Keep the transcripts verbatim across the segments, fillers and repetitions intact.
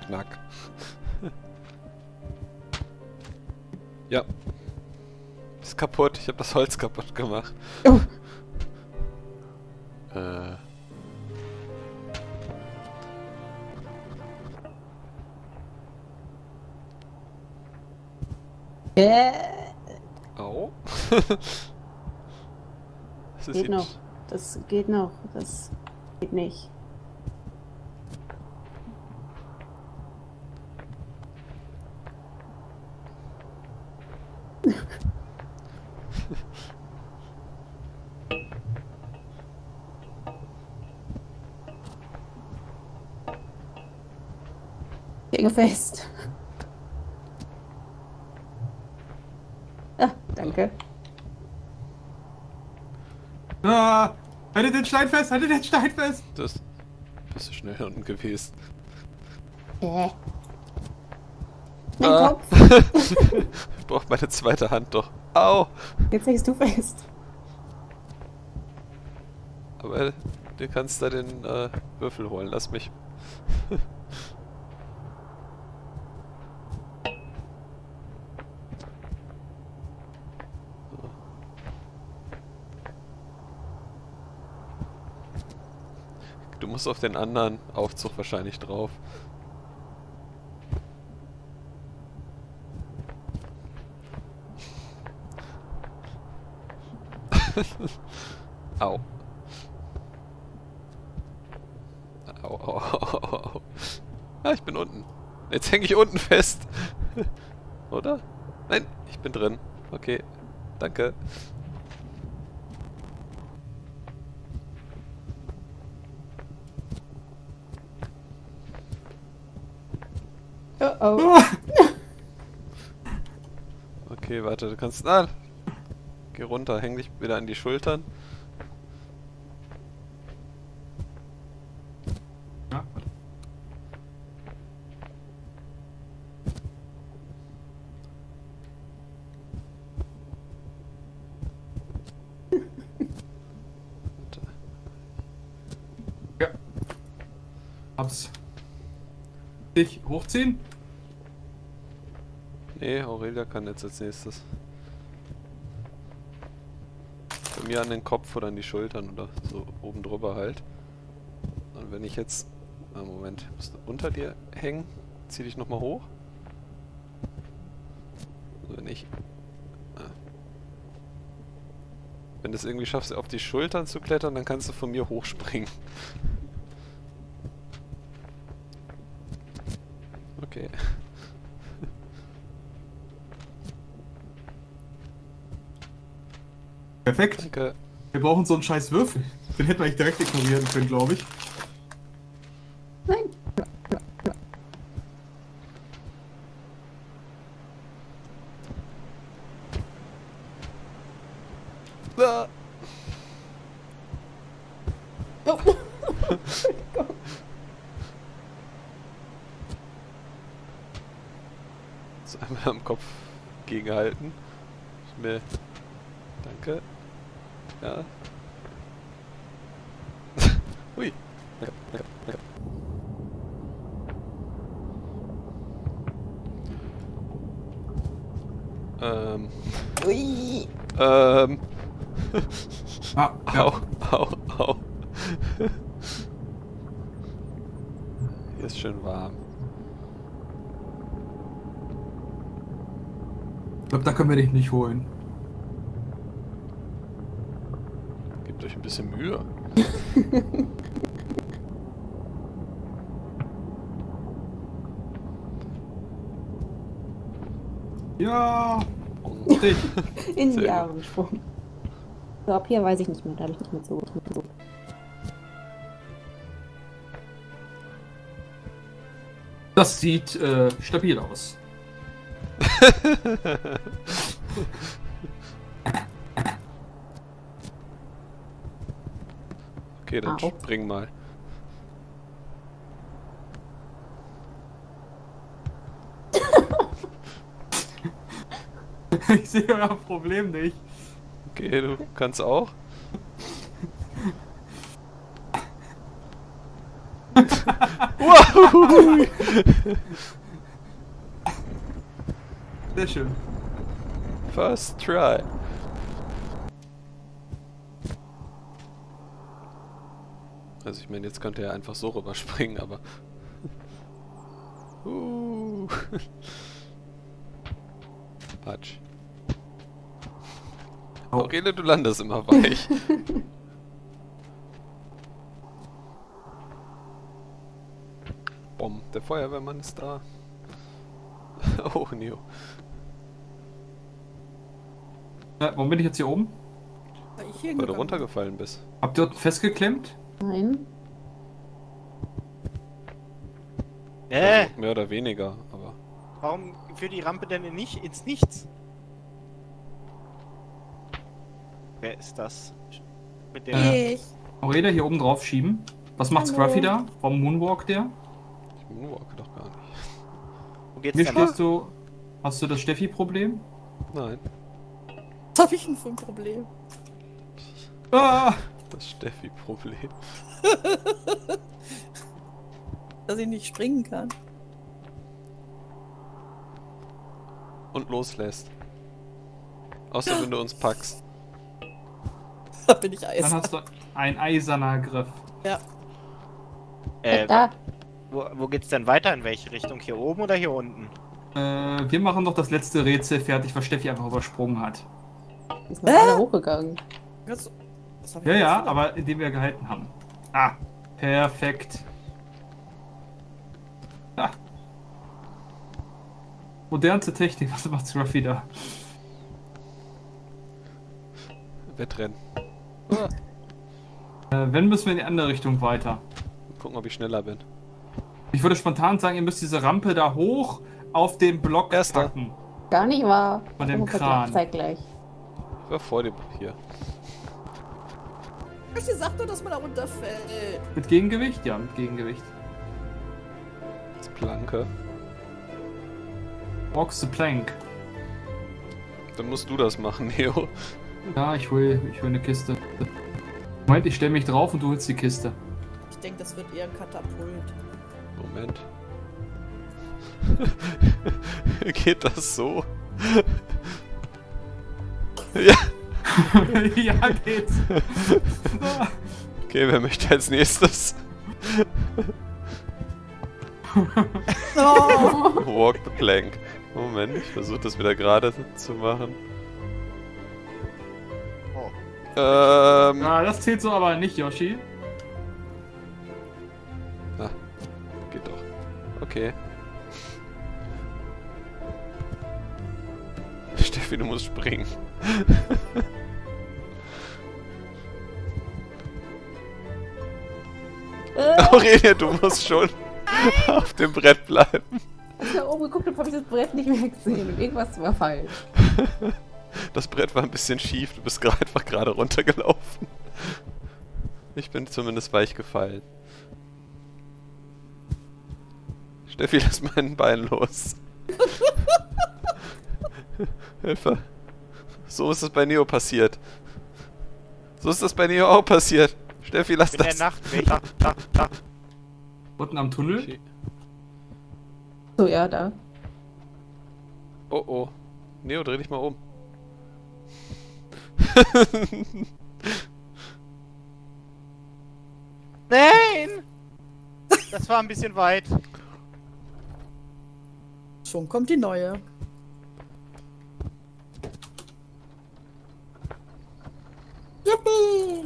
Knack. Ja. Ist kaputt. Ich habe das Holz kaputt gemacht. Oh. Äh. Äh, Au. Das ist geht jetzt- noch. Das geht noch. Das geht nicht. Ich hänge fest. Ah, danke. Ah, haltet den Stein fest, haltet den Stein fest! Das bist du schnell unten gewesen. Äh. Mein Ah. Kopf. Ich brauch meine zweite Hand doch. Au! Jetzt hängst du fest. Aber du kannst da den äh, Würfel holen. Lass mich. Du musst auf den anderen Aufzug wahrscheinlich drauf. Au. Au, au, au, au, au. Ah, ich bin unten. Jetzt hänge ich unten fest. Oder? Nein, ich bin drin. Okay, danke. Oh oh. Ah, Okay, warte, du kannst... Ah, geh runter, häng dich wieder an die Schultern. ja, warte. Ja. Hab's. Dich hochziehen? Nee, Aurelia kann jetzt als nächstes. Bei mir an den Kopf oder an die Schultern oder so oben drüber halt. Und wenn ich jetzt... Ah, Moment, musst du unter dir hängen? Zieh dich nochmal hoch. Also wenn ich... Ah. Wenn du es irgendwie schaffst, auf die Schultern zu klettern, dann kannst du von mir hochspringen. Okay. Perfekt. Danke. Wir brauchen so einen scheiß Würfel. Den hätten wir eigentlich direkt ignorieren können, glaube ich. Nein. Ah. Oh. So einmal am Kopf gegenhalten. Schnell. Danke. Ja. Hui. Danke, danke, danke. Ähm. Ui. Ähm. Ah, ja. Au, au, au. Hier ist schön warm. Ich glaube, da können wir dich nicht holen. Gebt euch ein bisschen Mühe. Ja. Dich. In die Sehr gut. Arme gesprungen. So, ab hier weiß ich nicht mehr. Da habe ich nicht mehr so. Nicht mehr so. Das sieht äh, stabil aus. Okay, dann Au. spring mal. Ich sehe euer Problem nicht. Okay, du kannst auch. Wow. Sehr schön. First try. Also ich meine, jetzt könnte er einfach so rüberspringen, aber... Uh. Patsch. Oh. Aurele, du landest immer weich. Bom, der Feuerwehrmann ist da. Oh, Neo. Äh, warum bin ich jetzt hier oben? Weil ich hier Weil du hingegangen runtergefallen bist. Habt ihr dort festgeklemmt? Nein. Äh, Also mehr oder weniger, aber... warum führt die Rampe denn in nicht, ins Nichts? Wer ist das? Mit dem... bin. Ich. Aurela hier oben drauf schieben. Was macht Hallo. Scruffy da? Warum Moonwalk der? Ich moonwalke doch gar nicht. Wo geht's Wie denn lang? stehst du? Hast du das Steffi-Problem? Nein, Was hab ich denn für ein Problem? Ah! das Steffi-Problem. Dass ich nicht springen kann. Und loslässt. Außer wenn du uns packst. Da bin ich Dann Eis. hast du ein eiserner Griff. Ja. Äh, Da. wo, wo geht's denn weiter? In welche Richtung? Hier oben oder hier unten? Äh, wir machen doch das letzte Rätsel fertig, was Steffi einfach übersprungen hat. Die ist noch alle hochgegangen. Ganz- was hab ich Ja, denn ja, vor? aber indem wir gehalten haben. Ah, perfekt. Ah. Modernste Technik, was macht Scruffy da? Wettrennen. Äh, wenn müssen wir in die andere Richtung weiter. Gucken, ob ich schneller bin. Ich würde spontan sagen, ihr müsst diese Rampe da hoch auf den Block Erster. packen. Gar nicht wahr. Von dem Oh, bitte, Kran. Zeitgleich. Ich war vor dem hier. Ich gesagt nur, dass man da runterfällt. Mit Gegengewicht? Ja, mit Gegengewicht. Das Planke. Walks the plank. Dann musst du das machen, Neo. Ja, ich will, ich will eine Kiste. Moment, ich stelle mich drauf und du holst die Kiste. Ich denke, das wird eher ein Katapult. Moment. Geht das so? Ja. Ja, geht's. Okay, wer möchte als nächstes? Oh. Walk the plank. Moment, ich versuche das wieder gerade zu machen. Oh. Ähm. Ja, das zählt so aber nicht, Yoshi. Ah, geht doch. Okay. Steffi, du musst springen. Äh, Aurelia, du musst schon auf dem Brett bleiben. als ich da oben geguckt habe, habe ich das Brett nicht mehr gesehen. Und irgendwas war falsch. Das Brett war ein bisschen schief, du bist gerade einfach gerade runtergelaufen. Ich bin zumindest weich gefallen. Steffi, lass mein Bein los. Hilfe. So ist es bei Neo passiert. So ist das bei Neo auch passiert. Steffi, lass In das. der Nacht. Da, da, da. Unten am Tunnel. Okay. So, ja, da. Oh oh. Neo, dreh dich mal um. Nein! Das war ein bisschen weit. Schon kommt die neue. Yippie!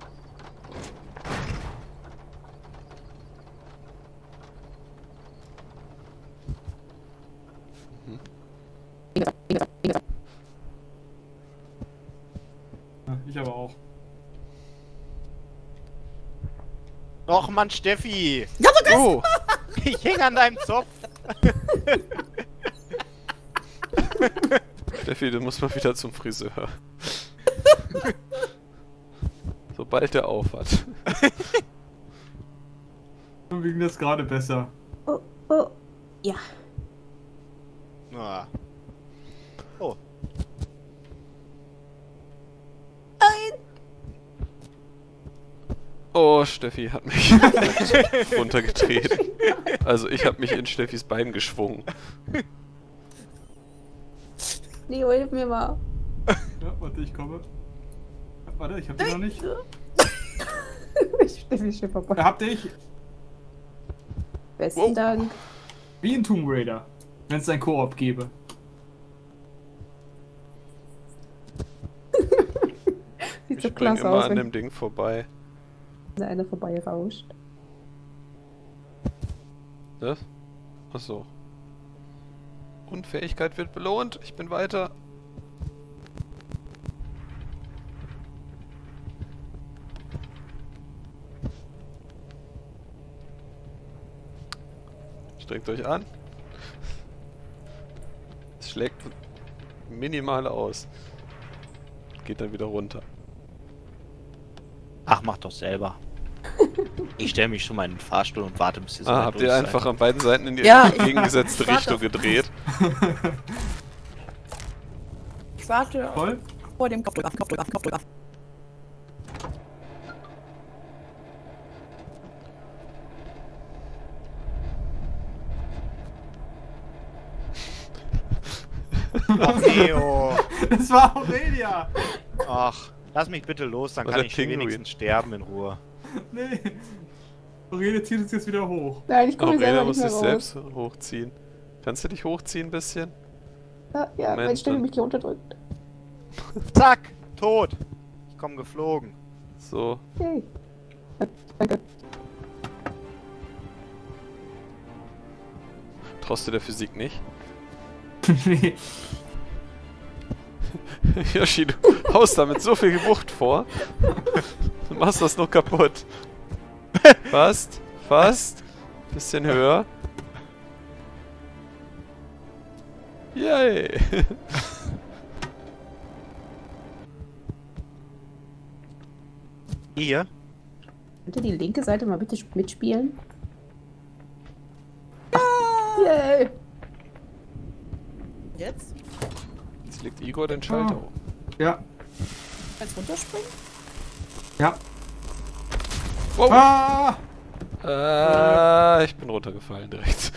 Ja, ich aber auch. Och Mann, Steffi! Ja, aber Oh! Ich häng an deinem Zopf. Steffi, du musst mal wieder zum Friseur. Sobald der auf hat. Und wegen das gerade besser. Oh, oh. Ja. Ah. Oh. Oh, Steffi hat mich runtergetreten. Also ich habe mich in Steffis Bein geschwungen. Leo, hilf mir mal. Ja, warte, ich komme. Warte, ich hab dich noch nicht. Steffi ist schon vorbei. Da hab dich. Besten Wow. Dank. Wie in Tomb Raider. Wenn es ein Koop gäbe. Sieht Ich so spring klasse immer aus, an wenn dem Ding vorbei. da einer vorbei rauscht. Das? Achso. Unfähigkeit wird belohnt. Ich bin weiter. Strengt euch an. Es schlägt minimal aus. Geht dann wieder runter. Ach, mach doch selber. Ich stelle mich schon mal in den Fahrstuhl und warte, bis ihr so Ah, weit habt durch ihr seid. einfach an beiden Seiten in die Ja. entgegengesetzte Warte. Richtung gedreht? Ich warte Voll? vor dem Kopfdrücker, Kopfdrücker, Kopfdrücker. Ach, Neo. Das war Aurelia! Ach, lass mich bitte los, dann War kann der ich Pinguin. wenigstens sterben in Ruhe. Nee. Aurelia zieht uns jetzt wieder hoch. Nein, ich komme Aurelia selber muss nicht sich mehr raus. selbst hochziehen. Kannst du dich hochziehen ein bisschen? Ja, ja Moment, wenn Steffi dann- mich hier unterdrückt. Zack, tot. Ich komme geflogen. So. Yay. Ja, danke. Traust du der Physik nicht? Nee. Yoshi, du haust damit so viel Wucht vor. Du machst das noch kaputt. Fast, fast. Bisschen höher. Yay. Hier? Könnt ihr die linke Seite mal bitte mitspielen? Yay. Jetzt? Jetzt legt Igor den Schalter um. Ja. Kannst runterspringen? Ja. Wow. Ah! Ah, ich bin runtergefallen direkt.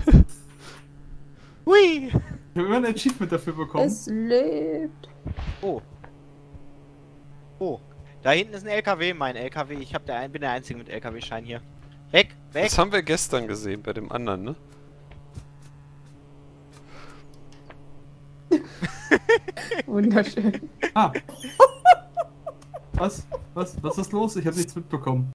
Hui! Ich habe immer ein Achievement dafür bekommen. Es lebt. Oh. Oh. Da hinten ist ein L K W, mein L K W. Ich hab der, ein- bin der Einzige mit L K W-Schein hier. Weg, weg! Das haben wir gestern gesehen bei dem anderen, ne? Wunderschön. Ah. Was? Was? Was ist los? Ich habe nichts mitbekommen.